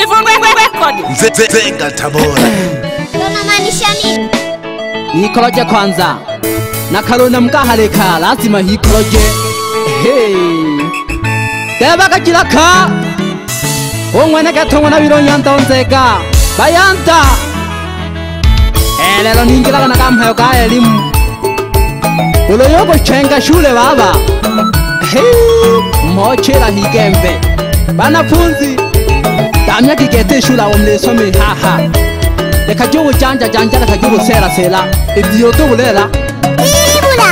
Zenga Tabora. Unamaanisha nini? Hikoloje kwanza. Na kalona mkahaleka lazima hikoloje. Hey. Deba kachilaka. Ongwene katongo na biro nyanta onzeka. Bayanta. Lelo ningira na kamhayo ka elimu. Uloyoko chenga shule baba. Hey. Mochela higembe. Banafunzi. Damya kigete shula omlesome haha. Leka jowo janja leka jowo sera. Idioto bulela. Ibula.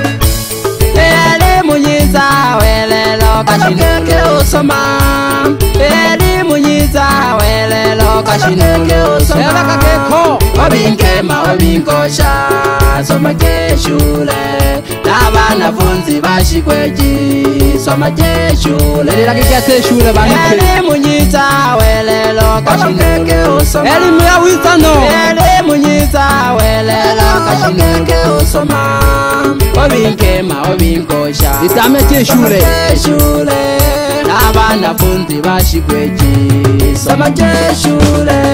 Elimu nyiza welelo kashinuke usoma. Elimu nyiza welelo kashinuke usoma. Ela kakeko obinkema obinkosha. Soma ke shule. N'abanafunzi bashikweji. Soma ke shule. Lila kigete shule banuke. Elimu nyiza welelo kashinuke usoma. Elimu ya wizano. Elimu nyiza welelo kashinuke usoma. Obinkema obinkosha. Itame ke shule. N'abanafunzi bashikweji. Soma ke shule.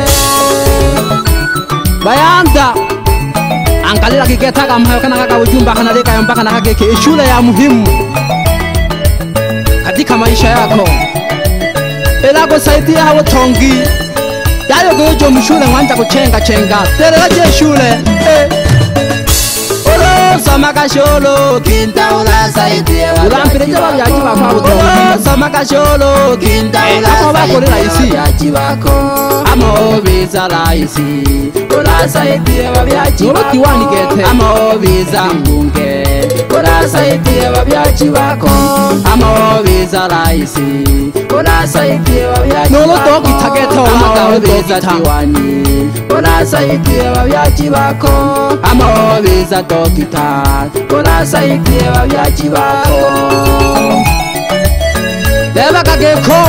Bayanda. Angalia kigeta kama kana kaka ujumba kana leka mpaka na kake shule ya muhimu katika maisha yako. Ela kusaidia hawo tongi. Dayo gojo mshule mwanja kuchenga. Telela je shule. Olo sama kasholo kinta ula saidia. Ulampireje ba yaji ba kwa tongi. Olo sama kasholo kinta ula saidia yaji bako. Amo biza laisi. Ula saidia babyachi bako. Amo biza ngunge. Ula saidia babyachi bako. Amo biza laisi. Ula saidia babyachi bako. Nolo toki tageto amo biza tiwani. Ula saidia babyachi bako. Amo biza dokita. Ula saidia babyachi bako. Deba kageko.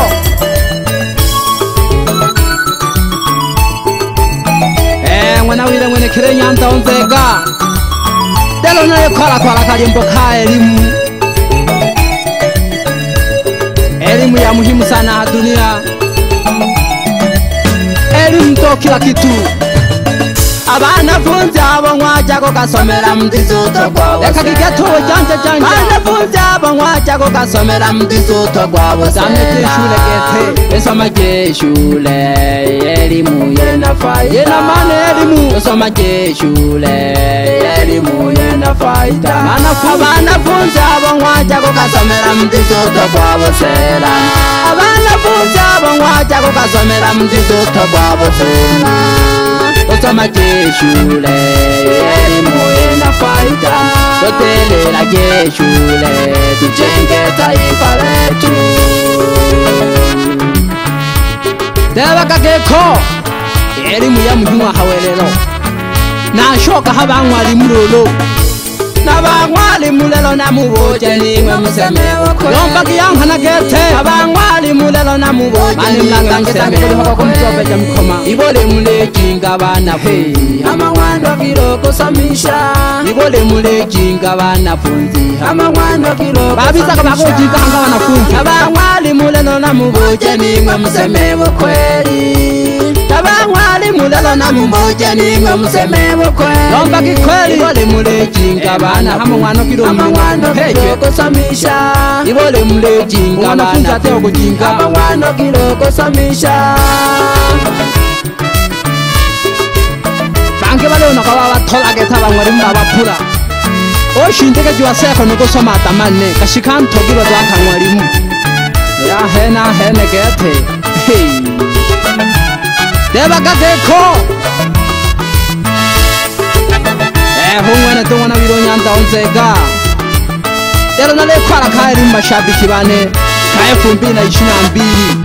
Mwana wile mwene kire nyanta onzega. Delo nae kwala kalimbo ka elimu. Elimu ya muhimu sana dunia. Elimu to kila kitu. Abanafunzi abo mwaja ko kasomera mdizuto kwabo. Eka kigeto janja. Abanafunzi abo mwaja ko kasomera mdizuto kwabo. Samete shule gete. Esoma je shule. Elimu yena faida. Yena mane elimu. Esoma je shule. Elimu yena faida. Abanafunzi abo mwaja ko kasomera mdizuto kwabo sera. Abanafunzi abo mwaja ko kasomera mdizuto kwabo sera. Osoma je shule, elimu ina faida. Tutelela je shule, tujenge taifa letu. Deba kageko, elimu ya muhimu hawelelo. Na shoka habangwalimu lolo. Abangwalimu lelo namuboje nimwe musemewo kwe. Lomba kiyanga na gete. Abangwalimu lelo namuboje. Mani mlanga musemewo hoko kumtobe jamkoma. Ibole mulejinga bana fe. Amangwando kiloko samisha. Ibole mulejinga bana funzi. Amangwando kiloko babisa kama kujinga hanga wanafunzi. Abangwalimu lelo namuboje nimwe musemewo kweli. Abangwalimu lelo namuboje nimwe musemewo kweli. Lomba kikweli. Ibole mulejinga bana hamwana kiloko samisha. Ibole mulejinga bana teo kujinga. Hamwana kiloko samisha. Bange bale unakawa watola geta bangwalimu babapura. Oshindeke jwa seko nuko soma atamane. Kashikanto gilo dwaka mwalimu. Ya hene gete. Hey. Deba gageko. Hungwene tungwana biro nyanta onzega. Dero nale kwala kaeli mashabiki bane. Ka 2022.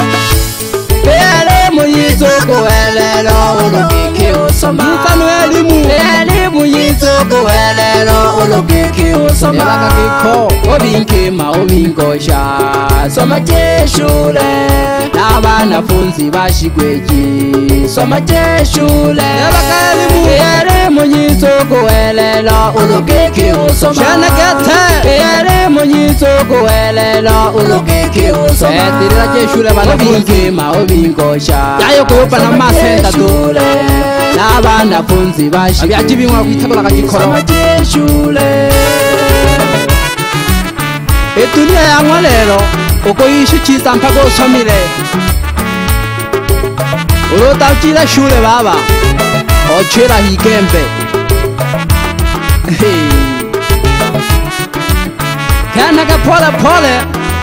Elimu yizoko welelo ulukike usoma. Nisanu elimu. Elimu yizoko soko welelo ulugiki usoma Nebakageko obinkima obingosha Soma jeshule Nabanafunzi bashigweji Soma jeshule Nebakalimu Elimu nyisoko welelo ulugiki usoma Shenegete Elimu nyisoko welelo ulugiki usoma Etirira jeshule banabinkima obingosha Yayo kuyopa na masenda tu Nabanafunzi bashi Abyajibinwa kwitabula kajikoro Dunia yangu lero uko yishu chisa mpaka usomile Ulotajira shule baba Ochira higembe Kanaka pole pole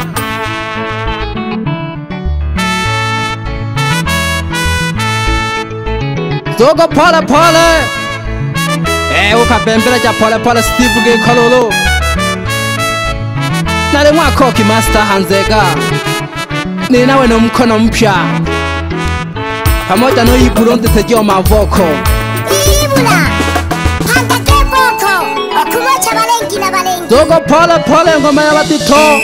Zogo pole pole ukapembela cha pole pole Steve ge kololo Nale mwakoki master Hanzega Ninawe no mkono mpya Pamoja no Burundi tejio mavoko Ibula Handa keboko Okumocha balengi na balengi Zogo pole pole ngoma ya batito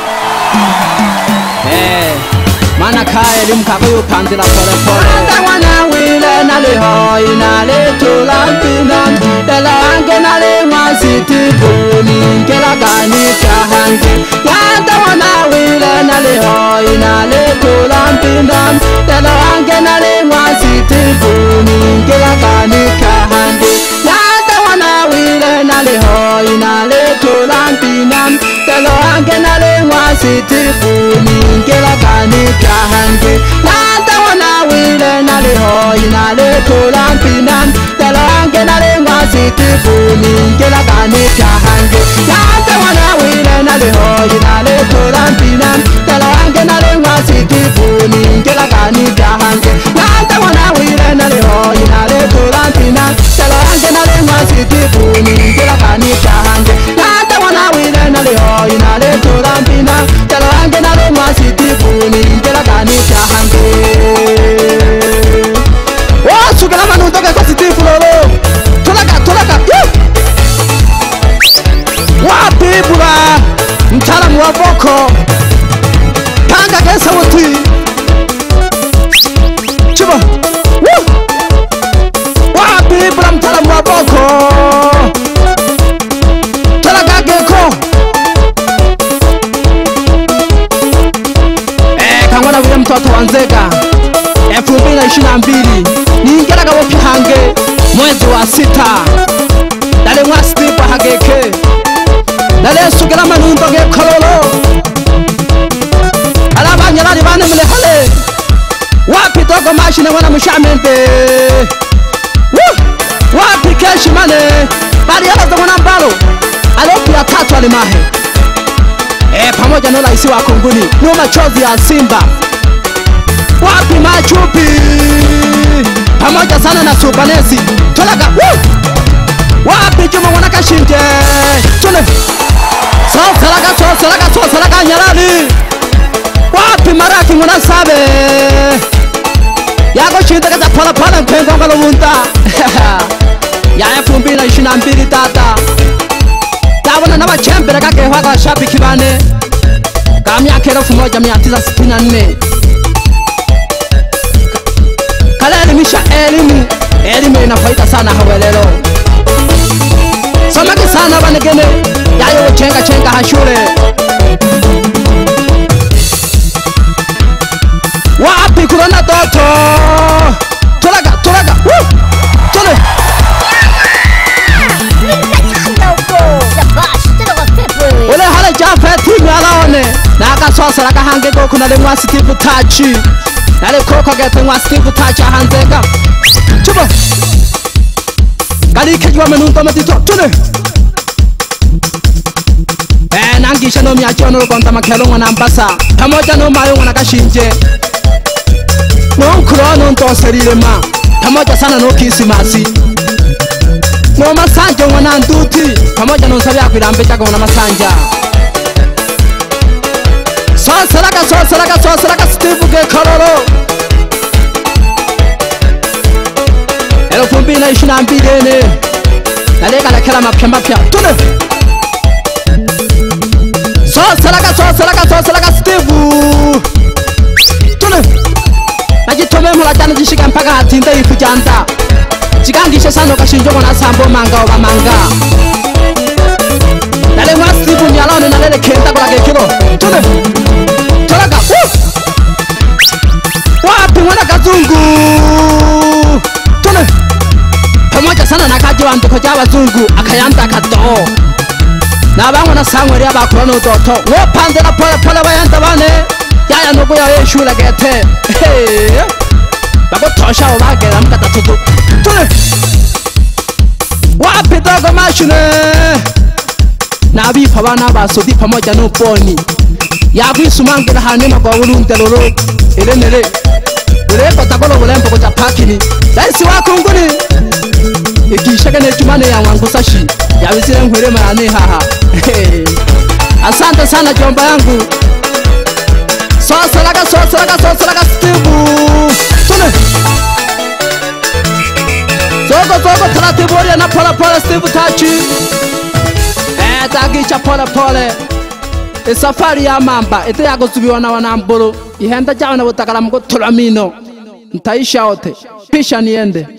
Mana kaya elimu kako yupandila pole pole Handa wana wile nale hoi nale tulampina Dela ange nale mwasitibu Ningela gani kahange Handa wana wile nale hoi nale tulampina Dela ange nale mwasitibu Ningela gani kahange Handa wana wile nale hoi nale tulampina Dela ange nale mwasitibu Ningela gani kahange Handa wana wile nale hoi nale tulampina Dela ange nale mwasitibu Ningela gani kahange Handa wana wile nale hoi nale tulampina Dela ange nale mwasitibu Ningela gani kahange Handa wana wile nale hoi nale tulampina Dela ange nale mwasitibu Ningela gani kahange Handa wana wile nale hoi nale tulampina Dela ange nale mwasitibu Ningela gani kahange Sugala manu toka kwa sitifu lolo Tulaga Wapi bula Mtaalamu wa voko Kanga kesa wuti Chiba Wapi bula mtaalamu wa voko Tulaga geko Kangwana vile mtoto wanzega 2022 Ningeraga wopi hange mwezi wa 6 Dale mwa stipa hageke Dale sugala manundo ge kololo Alaba nyalari bane mle hale Wapi togo mashine wana mshamente Wapi keshi mane Bari yala za wana mbalo Alopi ya tatu alimahe Pamoja nola isi wa konguni Numa chozi ya simba Wapi machupi Pamoja sana na subanesi Tulaga Wapi juma wana kashinte Tule Salaga nyalani Wapi maraki mwana sabe Yago shinte kata pala pala mpengonga lumunta Ya 2022 tata Tabona nama chembere kake waga shapi kibane Kamia kero 1964 Kala elimisha elimu inafaida sana hawelelo Somaki sana banegene Yayo chenga hashule Wapi kurona toto Tulaga Tule Ule hale jafe timu alaone Naka sosa laka hange goku na lemwa sitifu tachi Nale koko gete mwa sitifu tachi hanzega Chubo Kali kejwa menunto matito Tule Nangisha no miacho no konta makelo ngana mbasa Pamoja no mayo ngana kashinje No nkuro no nto serire ma Pamoja sana no kisimasi No masanja ngana nduti Pamoja no sabi akwirambe chaka ngana masanja Sosalaka Steve ge kololo 2022 nalega lakela mapya tune so salaga Steve tune najitome mula jana jishika mpaka hatinda ifujanda chikangishe sano kashinjoko na sambo manga oba manga nale mwa Steve nyalone nalele kenda kwa kekilo tune talaga wapi mwana kazungu tune pamoja sana na kaji wanduko jabazungu akayanda kato na bango na sangwe ya bakura no toto wo pande na pole bayanda bane yaya nuko ya yeshula gete bako tosha obagera mkata tutu tune wapi dogo mashine na bifa bana basodi pamoja no poni yakwisumangela hanema kwa ulundelolo elenele ureko takolo bulembo kwa pakini daisi wakunguni ikishaka ne tumane ya wangu sashi yabizire nkwere marane haha asante sana jomba yangu so salaga Steve tune zogo taratibu na pole Steve tachi tagicha pole safari ya mamba ete yagosubiwa na wanambolo ihenda jawe na butakala mugo tulamino ntaisha ote pisha niende